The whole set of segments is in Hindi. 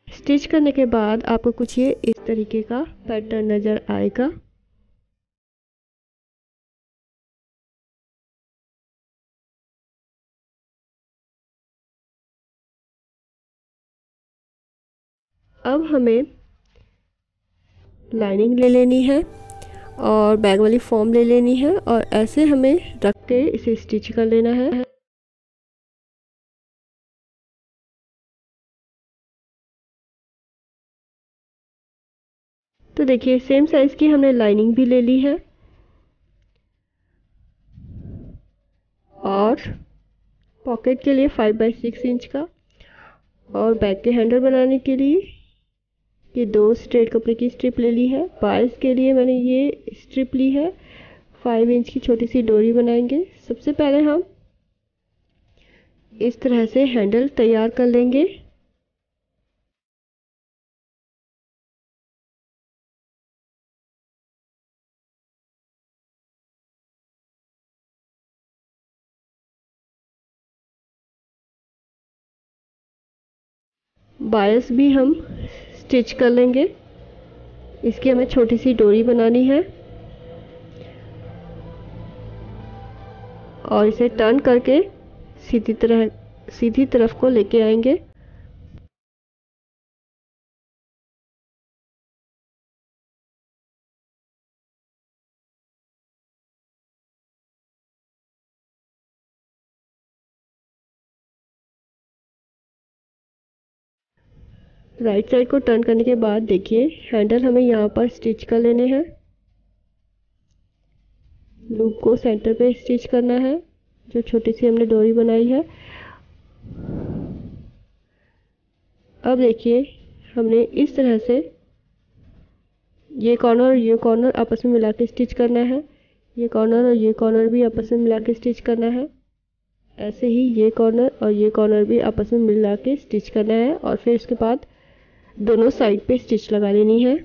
स्टिच करने के बाद आपको कुछ ये इस तरीके का पैटर्न नज़र आएगा। अब हमें लाइनिंग ले लेनी है और बैग वाली फॉर्म ले लेनी है और ऐसे हमें रख के इसे स्टिच कर लेना है। तो देखिए सेम साइज़ की हमने लाइनिंग भी ले ली है और पॉकेट के लिए 5/6 इंच का और बैग के हैंडल बनाने के लिए ये 2 स्ट्रेट कपड़े की स्ट्रिप ले ली है। बाइस के लिए मैंने ये स्ट्रिप ली है। 5 इंच की छोटी सी डोरी बनाएंगे। सबसे पहले हम इस तरह से हैंडल तैयार कर लेंगे। बायस भी हम स्टिच कर लेंगे। इसकी हमें छोटी सी डोरी बनानी है और इसे टर्न करके सीधी तरफ को लेके आएंगे। राइट साइड को टर्न करने के बाद देखिए हैंडल हमें यहाँ पर स्टिच कर लेने हैं। लूप को सेंटर पे स्टिच करना है जो छोटी सी हमने डोरी बनाई है। अब देखिए हमने इस तरह से ये कॉर्नर और ये कॉर्नर आपस में मिला के स्टिच करना है। ये कॉर्नर और ये कॉर्नर भी आपस में मिला के स्टिच करना है। ऐसे ही ये कॉर्नर और ये कॉर्नर भी आपस में मिला के स्टिच करना है और फिर इसके बाद दोनों साइड पे स्टिच लगा लेनी है।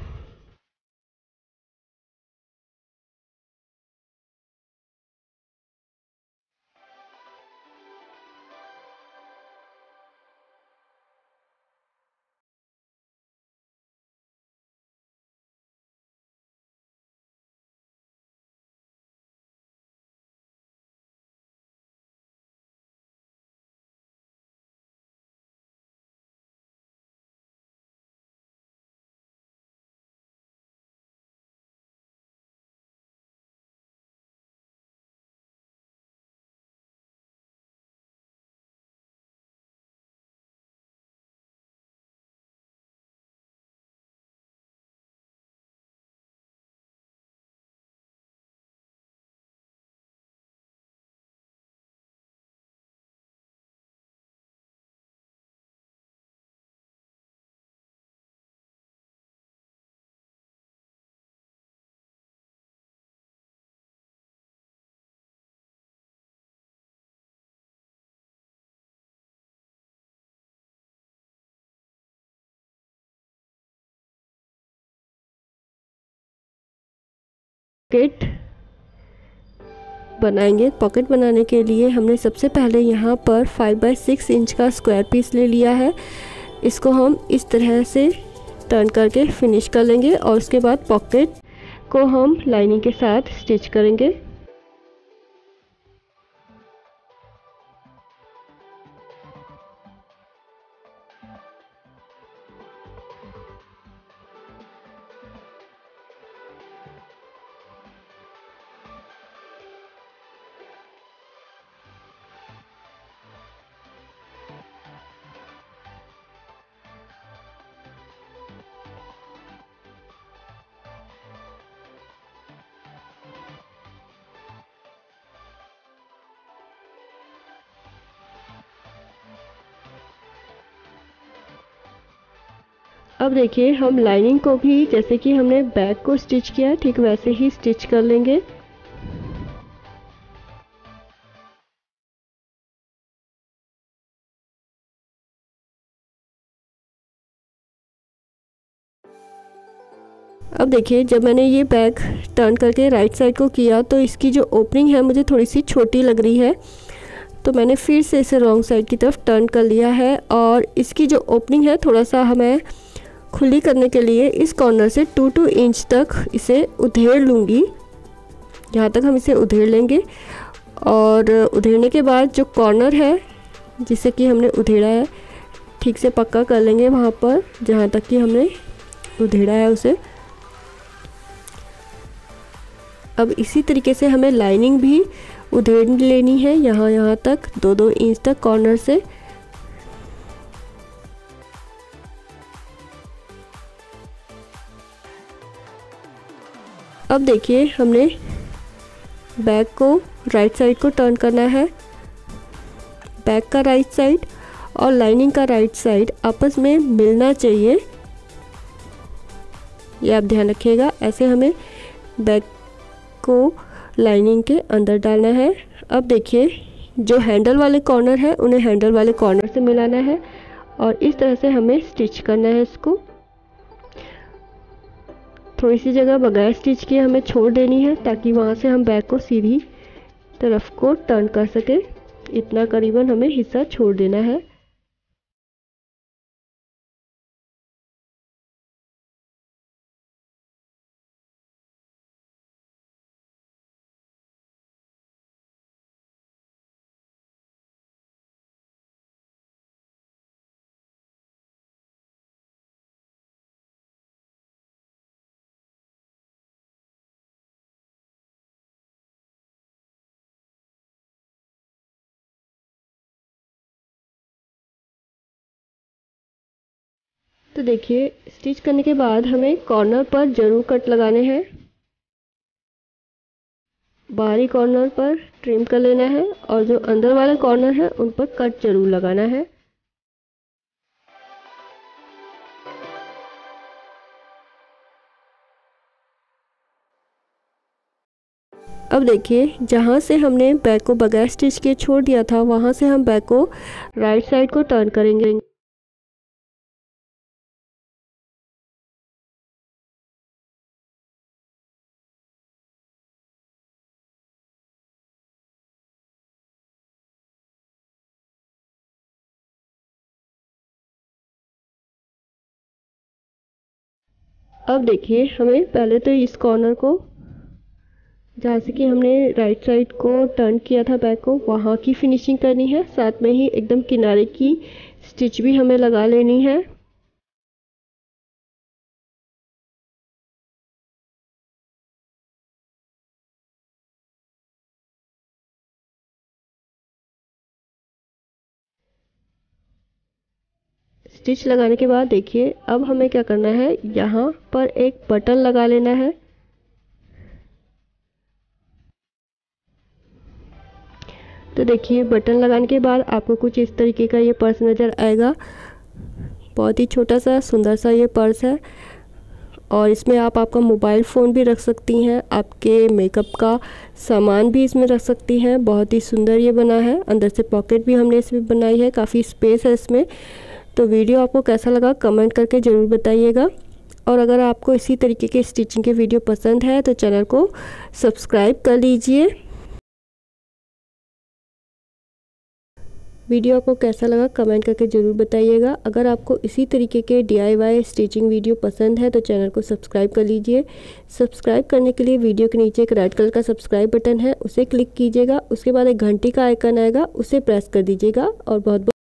पॉकेट बनाएंगे। पॉकेट बनाने के लिए हमने सबसे पहले यहाँ पर 5/6 इंच का स्क्वायर पीस ले लिया है। इसको हम इस तरह से टर्न करके फिनिश कर लेंगे और उसके बाद पॉकेट को हम लाइनिंग के साथ स्टिच करेंगे। अब देखिए हम लाइनिंग को भी जैसे कि हमने बैक को स्टिच किया ठीक वैसे ही स्टिच कर लेंगे। अब देखिए जब मैंने ये बैग टर्न करके राइट साइड को किया तो इसकी जो ओपनिंग है मुझे थोड़ी सी छोटी लग रही है, तो मैंने फिर से इसे रॉन्ग साइड की तरफ टर्न कर लिया है और इसकी जो ओपनिंग है थोड़ा सा हमें खुली करने के लिए इस कॉर्नर से 2 इंच तक इसे उधेड़ लूँगी। यहाँ तक हम इसे उधेड़ लेंगे और उधेड़ने के बाद जो कॉर्नर है जिसे कि हमने उधेड़ा है ठीक से पक्का कर लेंगे वहाँ पर जहाँ तक कि हमने उधेड़ा है उसे। अब इसी तरीके से हमें लाइनिंग भी उधेड़ लेनी है यहाँ तक 2 इंच तक कॉर्नर से। अब देखिए हमने बैक को राइट साइड को टर्न करना है। बैक का राइट साइड और लाइनिंग का राइट साइड आपस में मिलना चाहिए, ये आप ध्यान रखिएगा। ऐसे हमें बैक को लाइनिंग के अंदर डालना है। अब देखिए जो हैंडल वाले कॉर्नर है उन्हें हैंडल वाले कॉर्नर से मिलाना है और इस तरह से हमें स्टिच करना है इसको। थोड़ी सी जगह बगैर स्टिच किए हमें छोड़ देनी है ताकि वहाँ से हम बैक को सीधी तरफ को टर्न कर सके। इतना करीबन हमें हिस्सा छोड़ देना है। तो देखिए स्टिच करने के बाद हमें कॉर्नर पर ज़रूर कट लगाने हैं। बाहरी कॉर्नर पर ट्रिम कर लेना है और जो अंदर वाले कॉर्नर है उन पर कट ज़रूर लगाना है। अब देखिए जहाँ से हमने बैक को बगैर स्टिच के छोड़ दिया था वहाँ से हम बैक को राइट साइड को टर्न करेंगे। अब देखिए हमें पहले तो इस कॉर्नर को जहाँ से कि हमने राइट साइड को टर्न किया था बैक को वहाँ की फिनिशिंग करनी है, साथ में ही एकदम किनारे की स्टिच भी हमें लगा लेनी है। स्टिच लगाने के बाद देखिए अब हमें क्या करना है, यहाँ पर एक बटन लगा लेना है। तो देखिए बटन लगाने के बाद आपको कुछ इस तरीके का ये पर्स नज़र आएगा। बहुत ही छोटा सा सुंदर सा ये पर्स है और इसमें आप आपका मोबाइल फ़ोन भी रख सकती हैं, आपके मेकअप का सामान भी इसमें रख सकती हैं। बहुत ही सुंदर ये बना है। अंदर से पॉकेट भी हमने इसमें बनाई है, काफ़ी स्पेस है इसमें। तो वीडियो आपको कैसा लगा कमेंट करके ज़रूर बताइएगा और अगर आपको इसी तरीके के स्टिचिंग के वीडियो पसंद है तो चैनल को सब्सक्राइब कर लीजिए। वीडियो आपको कैसा लगा कमेंट करके ज़रूर बताइएगा। अगर आपको इसी तरीके के DIY स्टिचिंग वीडियो पसंद है तो चैनल को सब्सक्राइब कर लीजिए। सब्सक्राइब करने के लिए वीडियो के नीचे एक रेड कलर का सब्सक्राइब बटन है, उसे क्लिक कीजिएगा। उसके बाद एक घंटी का आइकन आएगा, उसे प्रेस कर दीजिएगा और बहुत